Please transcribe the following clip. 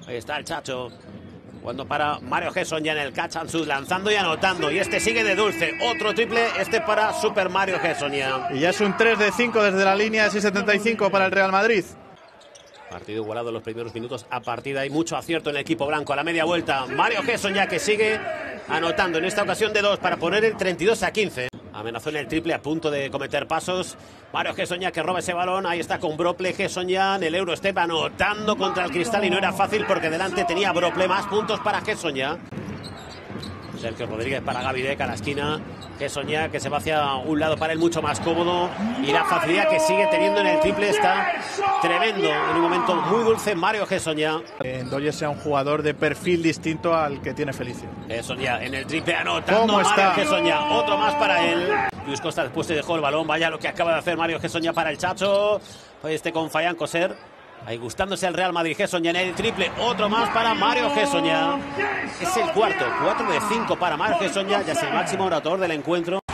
Ahí está el Chacho. Cuando para Mario Gesson ya en el catch and shoot, lanzando y anotando. Y este sigue de dulce. Otro triple, este para Super Mario Gesson ya. Y ya es un 3 de 5 desde la línea de 6,75 para el Real Madrid. Partido igualado en los primeros minutos. A partida hay mucho acierto en el equipo blanco. A la media vuelta, Mario Gesson ya que sigue anotando. En esta ocasión de 2 para poner el 32-15. Amenazó en el triple a punto de cometer pasos. Mario Gesson ya que roba ese balón. Ahí está con Brople. Gesson ya en el Eurostep anotando contra el cristal. Y no era fácil porque delante tenía Brople. Más puntos para Gesson ya. Sergio Rodríguez para Gavidec a la esquina. Gesson ya que se va hacia un lado para él mucho más cómodo. Y la facilidad que sigue teniendo en el triple está tremendo. En un momento muy dulce Mario Gesson ya. Ndoye sea un jugador de perfil distinto al que tiene Felicio. Gesson ya en el triple anotando. ¿Cómo está? Mario Gesson ya. Otro más para él. Luis Costa después se dejó el balón. Vaya lo que acaba de hacer Mario Gesson ya para el Chacho. Con Fayán Coser. Ahí gustándose el Real Madrid. Gesson ya en el triple. Otro más para Mario Gesson ya. Es el cuarto. 4 de 5 para Mario Gesson ya. Ya es el máximo anotador del encuentro.